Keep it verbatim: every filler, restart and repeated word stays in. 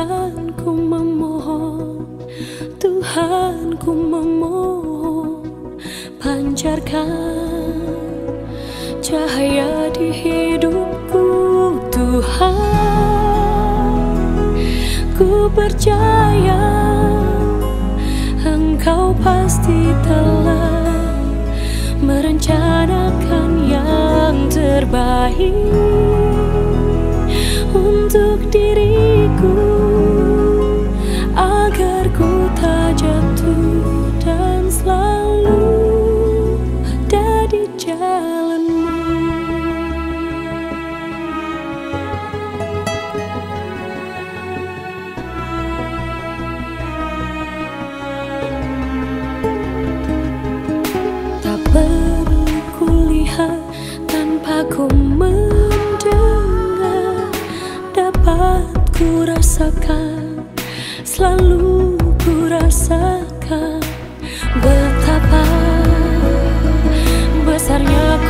Tuhan ku memohon, Tuhan ku memohon, pancarkan cahaya di hidupku. Tuhan, ku percaya Engkau pasti telah merencanakan yang terbaik untuk diriku, agar ku tak jatuh dan selalu ada di jalanmu. Tak perlu kulihat tanpa ku mendengar, dapat ku rasakan, selalu ku rasakan betapa besarnya